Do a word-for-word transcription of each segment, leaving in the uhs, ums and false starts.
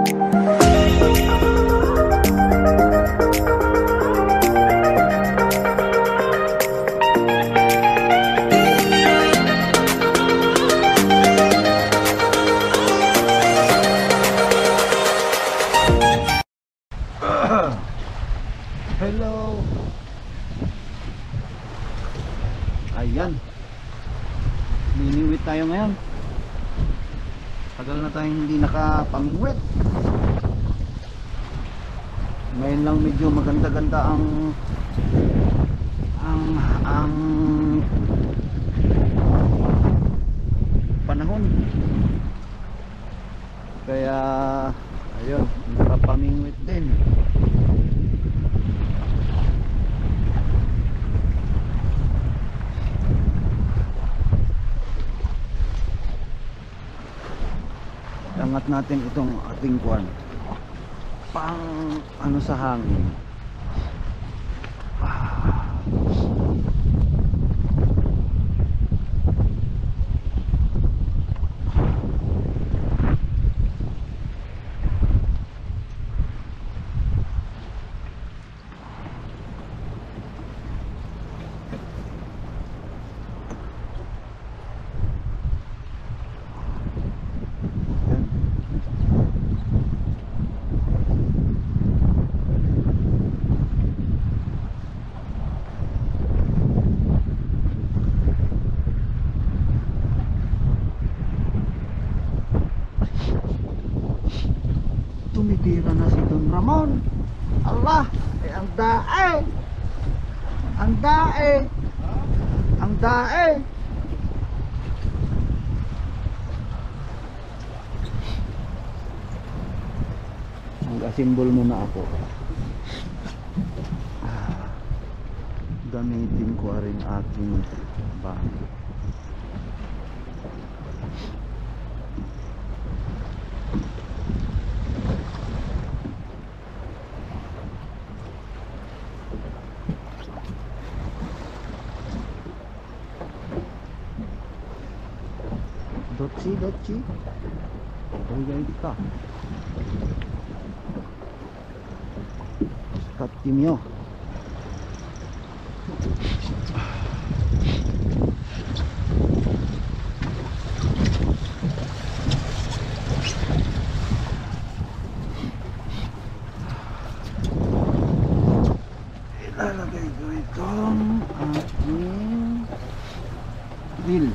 Hello. Ayan. Liniwit tayo ngayon. Tagal na tayong hindi nakapamingwit. Ngayon lang medyo maganda-ganda ang ang ang panahon. Kaya ayun, nakapamingwit din. Angat natin itong ating kuwan pang ano sa hangin. Ah. Tumitira na si Don Ramon. Allah, eh, ang dae. Ang dae. Ang dae. Mag-asimbol muna ako. Ah, gamitin ko rin aking bahay. Dotsi, dotsi. Bugay ka. Katimyo. Ilalagay ko itong ating reel.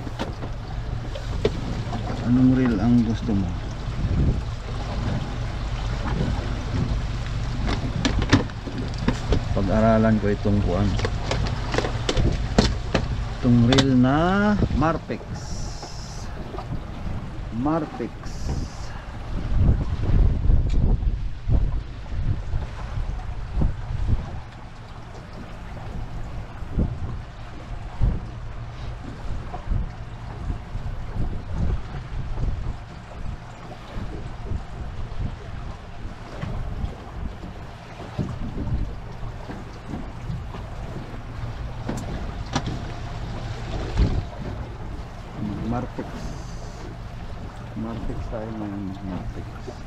Anong reel ang gusto mo? Pag-aralan ko itong kuan. Itong reel na Marpex. Marpex. Marpex. Marpex tayo ngayon. Marpex.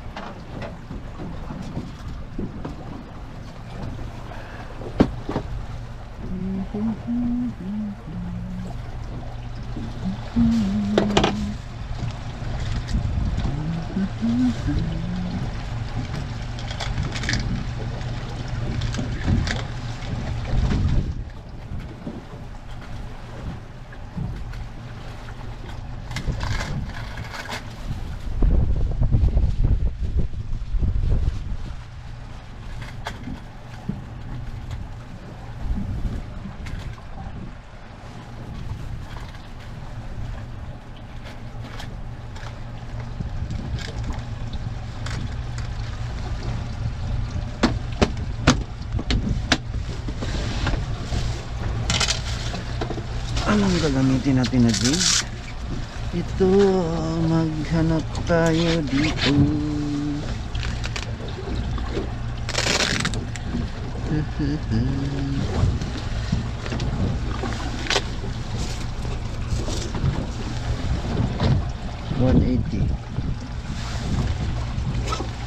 Anong gagamitin natin na gauge? Ito, maghanap tayo dito. one eighty.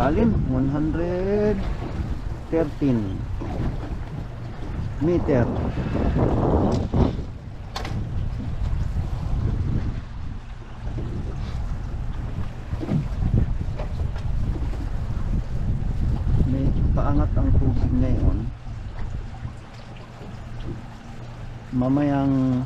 malalim, one hundred thirteen meter. May paangat ang tubig ngayon. Mamayang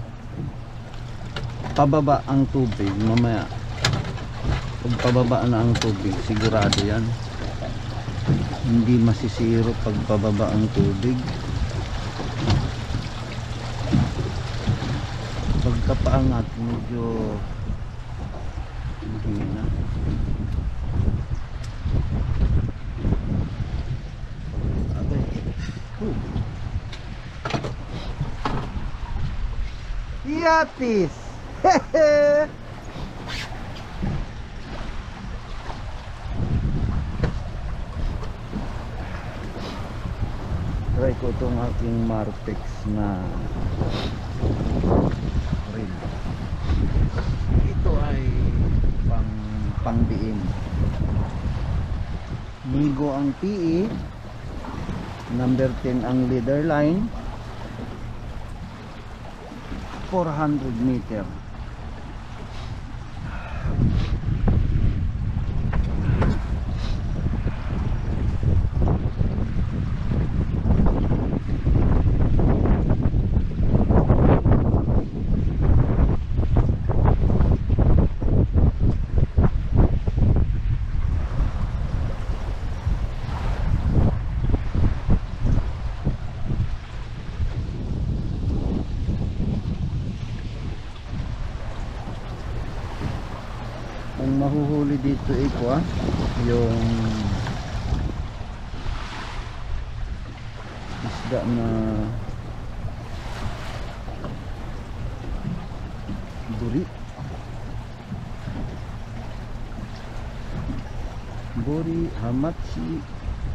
pababa ang tubig, mamaya pag pababa na ang tubig, sigurado yan hindi masisiro pag pababa ang tubig. Pagkapaangat medyo mahina. Abay. Huh. Yatis. Hehe. Try ko itong aking Marpex na rin. Ito ay pang pangdiin. Migo ang P E, number ten ang leader line, four hundred meter. Ang mahuhuli dito iko ah, yung isda na buri buri hamachi.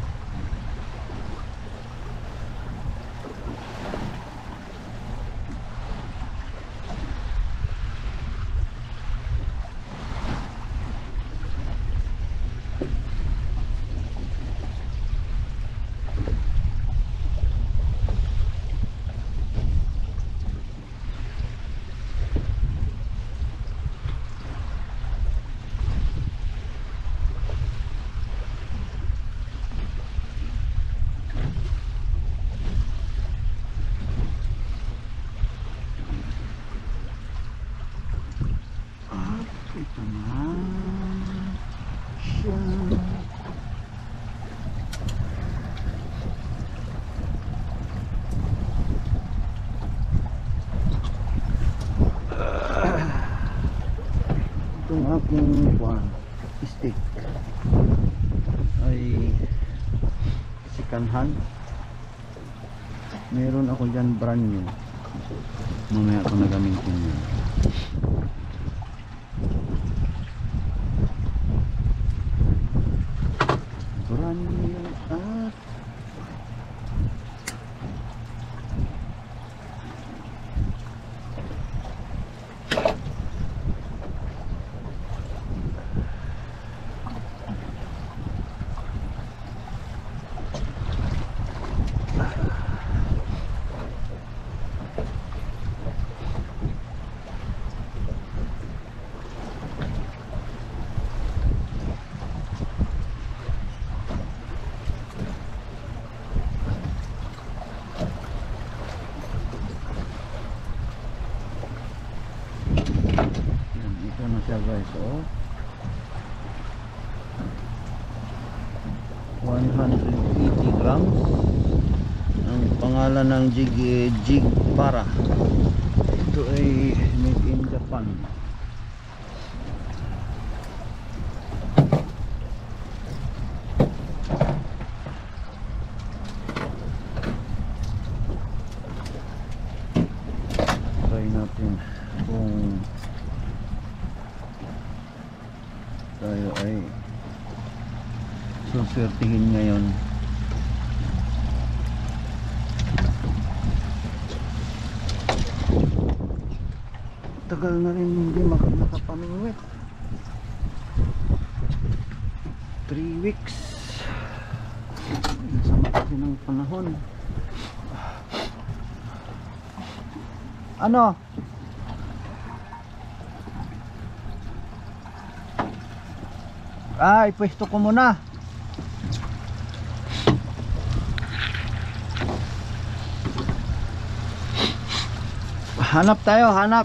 Ito na siya. Itong aking one stick ay sikanhan. Meron ako dyan brand new, mamaya ko na gamitin yun. Brand new at ito na siya guys, oh. one hundred eighty grams. Ang pangalan ng jig eh, jig para. Ito ay made in Japan. Try natin kung tayo ay suswertihin ngayon. Tagal na rin hindi makapamingwit. Three weeks. laki ng panahon. Ano? Ay, pwesto ko muna. Hanap tayo, hanap.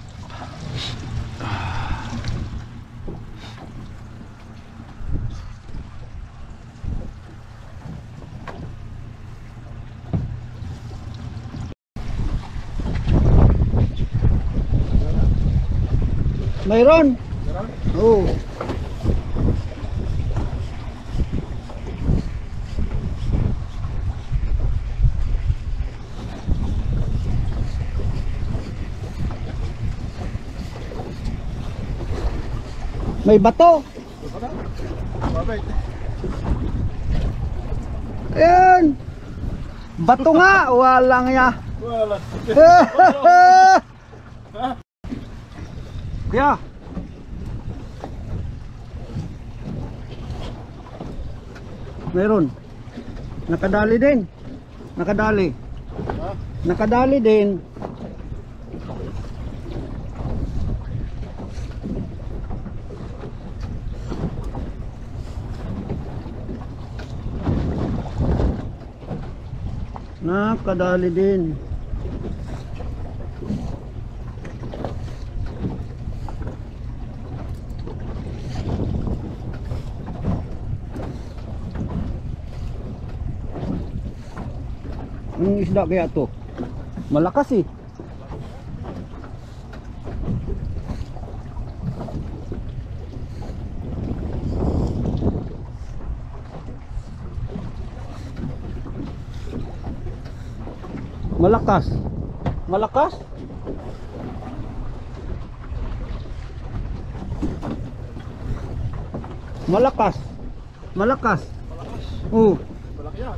Mayroon? Mayroon? Oo. May bato. Ayan. Bato nga. Walang ya. Wala. Kaya. Meron. Nakadali din. Nakadali. Nakadali din. Nakadali din. Anong isda kaya to? Malakas eh. Malakas. Malakas? Malakas. Malakas. Oh. Malaki yan.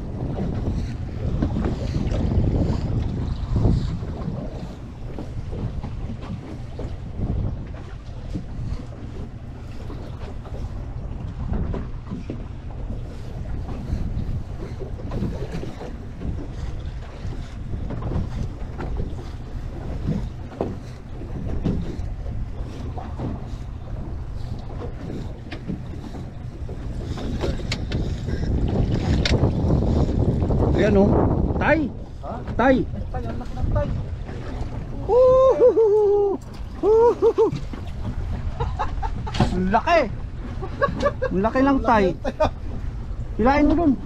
Ayan o, tay. Ha? Tay. Tay, anak ng tay. Uhuhuhu. Uhuhuhu. Ang laki. Ang laki ng tay. Hilain mo dun.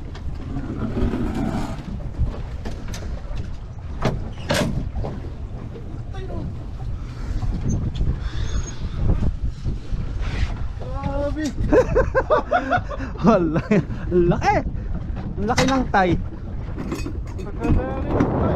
Grabe. Wala. Ang laki. Ang laki ng tay. Nakadali ng tay.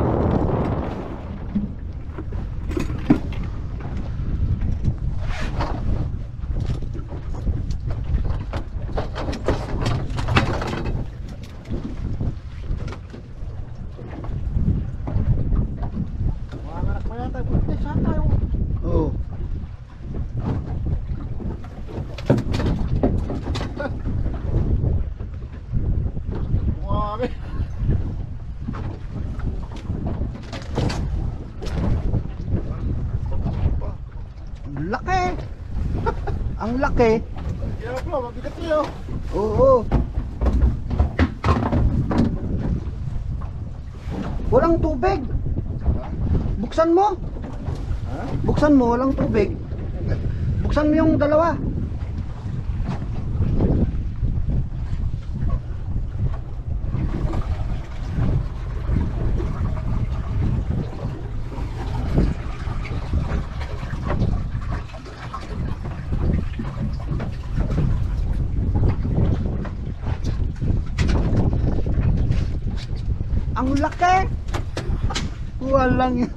Mga anak mo yan tayo. Pwede saan tayo? Oo. Grabe. Ang laki. Ang laki. Kaya pala, mabigat niyo. Oo. Walang tubig. Buksan mo. Ha? Buksan mo, walang tubig. Buksan mo yung dalawa. Ang laki. Walang yan.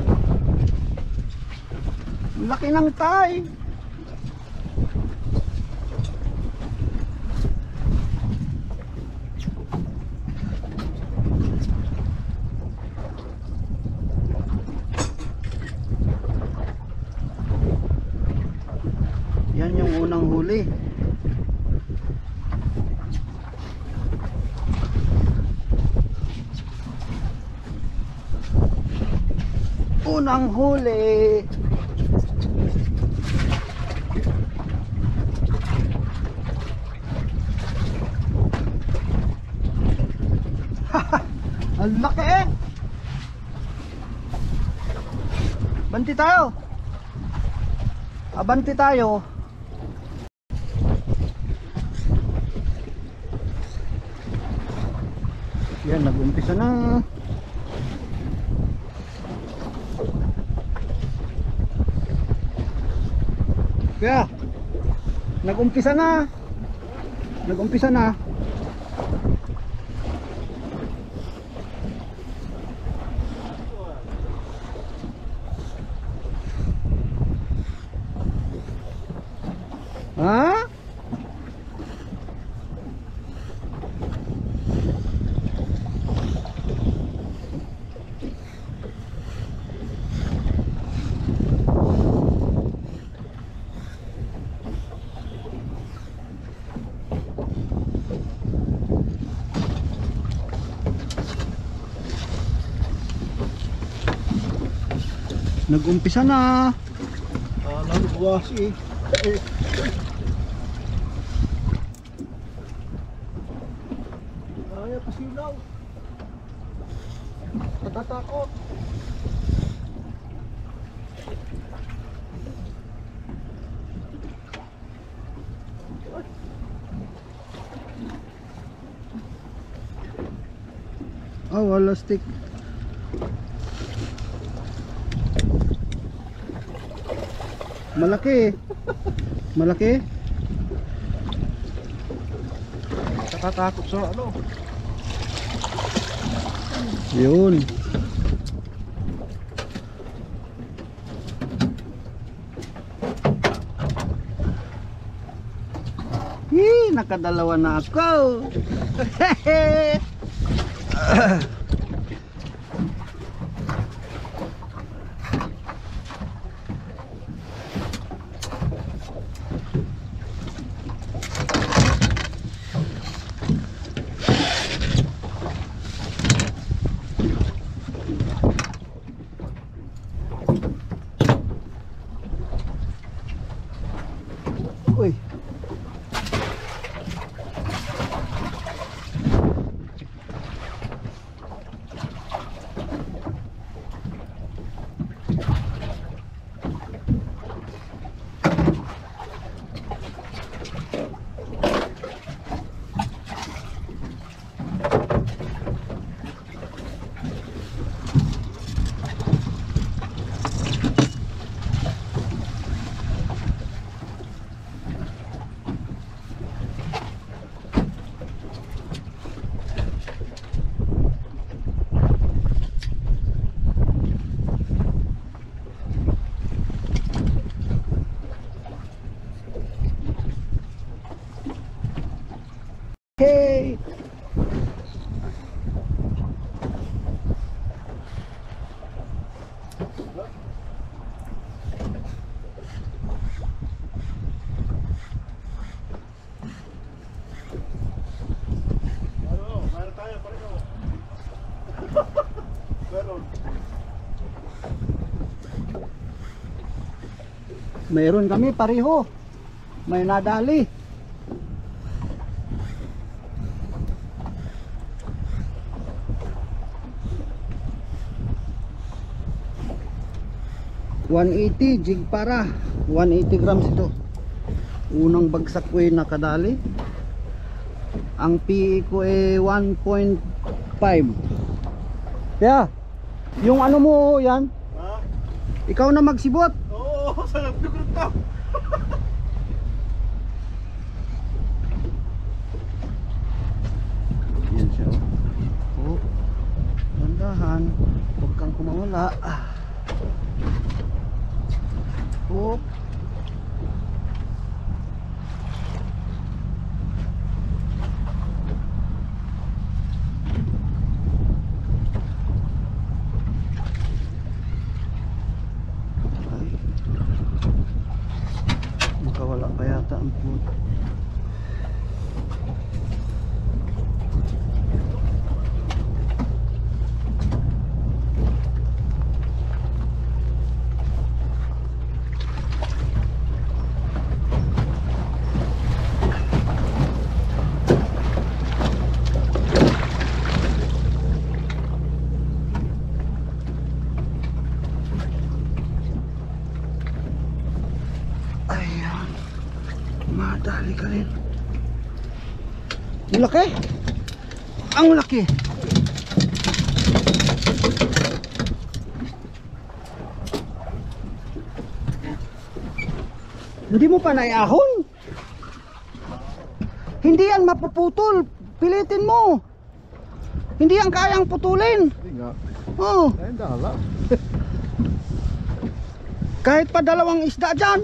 Ang laki ng tay. Yan yung unang huli. Unang huli. Ang laki eh. Banti tayo. Abanti tayo. Yan, nag-umpisa na. Kaya, nag-umpisa na. Nag-umpisa na. Ha? Nag-umpisa na. Alam, buwasi eh. Kaya pasilaw. Natatakot. Oh, wala stick. Malaki. Malaki. Natatakot sa ano. Yun. Hii, nakadalawa na ako. Uy. Hey. Ano, mayroon tayo pareho. Meron. Mayroon kami pareho. May nadali. one eighty jig para. one eighty grams ito. Unang bagsak ko ay nakadali. Ang P E ko ay one point five. Kaya, yung ano mo yan, Ha? ikaw na magsibot. Oo, sa nagpigurot ka. Yan siya. Oh. Bandahan. Huwag kang kumawala. Ah. Oh. Ay. Makawala pa yata ang food. Laki ka rin. Ang laki. Ang laki. Hindi mo pa naiahon. Hindi yan mapuputol. Pilitin mo. Hindi yan kayang putulin. Hindi nga. Oh. Ayun, dala. Kahit pa dalawang isda dyan.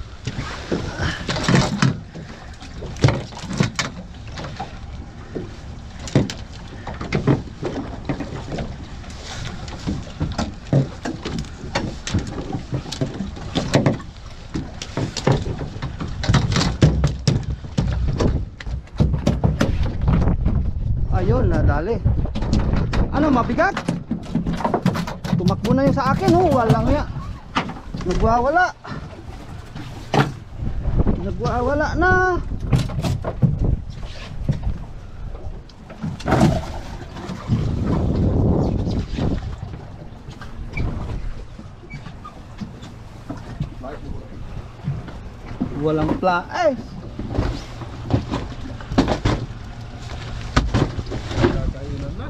Ayun, nadali. Ano, mabigat? Tumakbo na yun sa akin, oh. Walang ya. Nagwawala. Nagwawala na. Walang pla. Eh. Kainan na.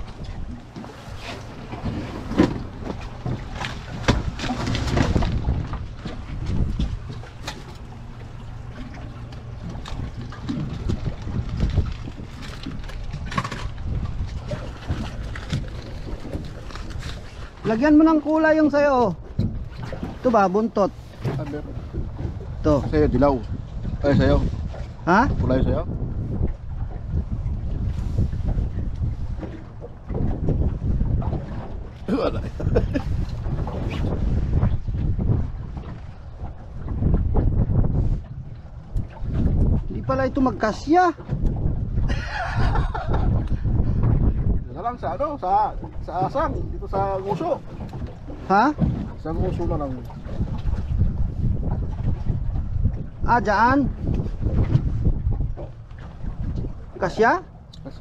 Lagyan mo ng kulay yung sayo. Ito ba, buntot? Sabi. Ito. Sa'yo, dilaw. Ay, sa'yo. Ha? Kulay sa'yo. Wala. Hindi pala ito magkasya. Dito lang sa ano, sa sa asang, dito sa nguso. Ha? Sa nguso na lang. Ah, dyan. Kasya? Kasi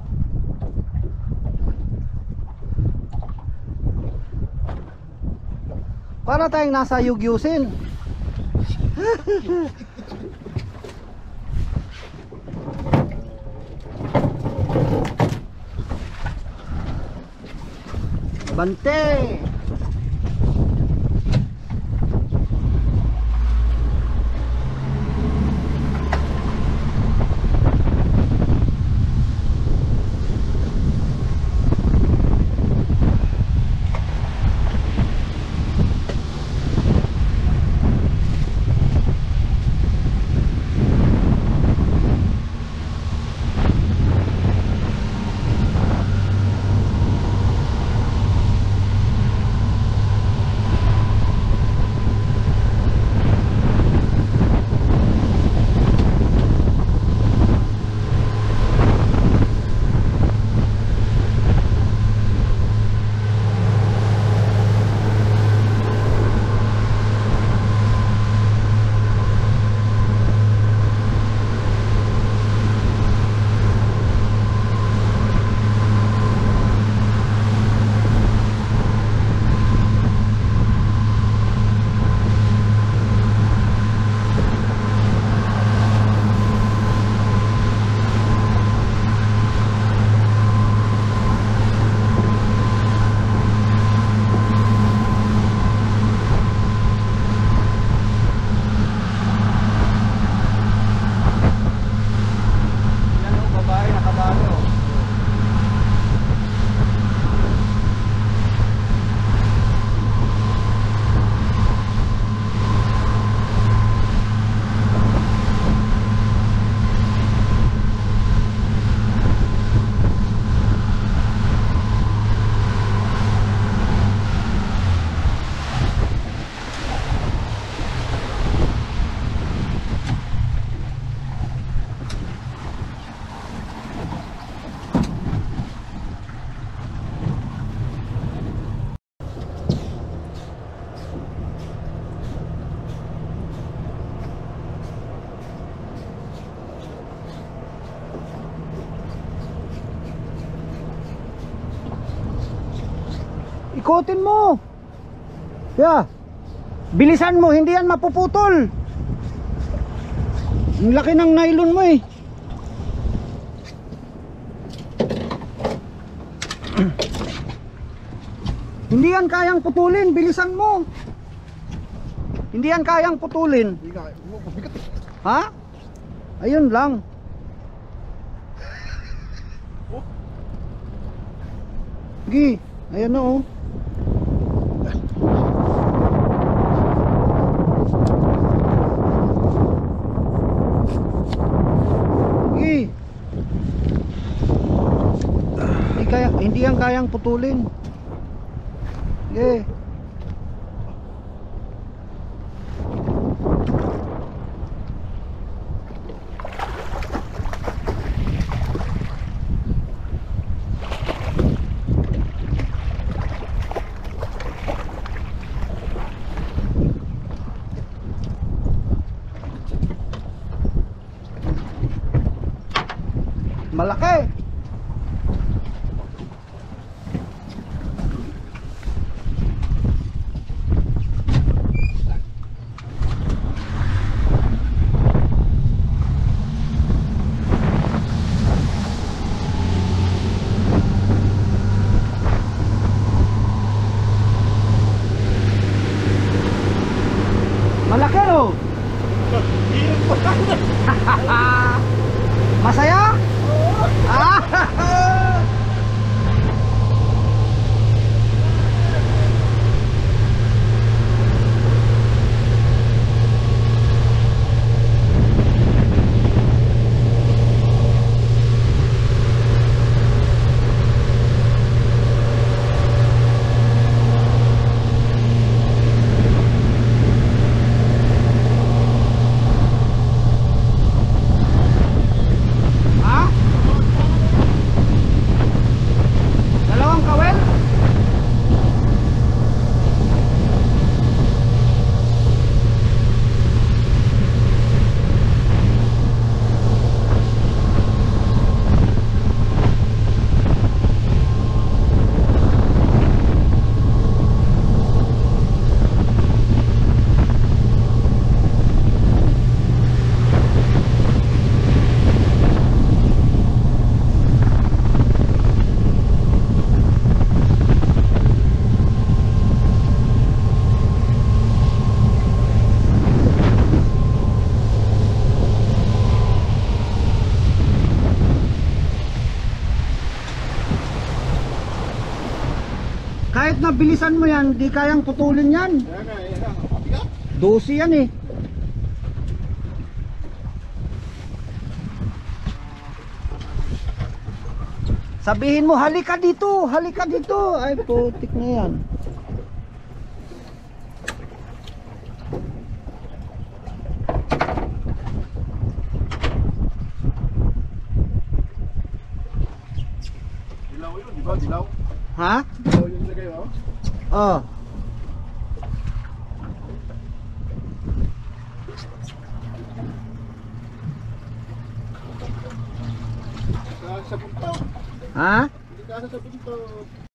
Para tayong nasa yugyusin. Bante. Ikutin mo. Yeah. Bilisan mo, hindi yan mapuputol. Ang laki ng nylon mo eh. Hindi yan kayang putulin, bilisan mo. Hindi yan kayang putulin. Hindi nga, mabigat. Ha? Ayun lang. Gi, ayan na oh. Gi. Hindi kaya, hindi yan kayang putulin. Gi. Malaki. Malaki oh. Masaya? Ah! Ha? Dalawang kawel? Kahit na bilisan mo yan, di kayang putulin yan. Ayan na, ayan na. Mabigat. Dosi yan eh. Sabihin mo, halika dito, halika dito. Ay, putik na yan. Dilaw yun, di ba? Dilaw. Ha? Dilaw yung nilagay, oh. Oh. Sa, sa buntot. Ha? Hindi ka sa buntot.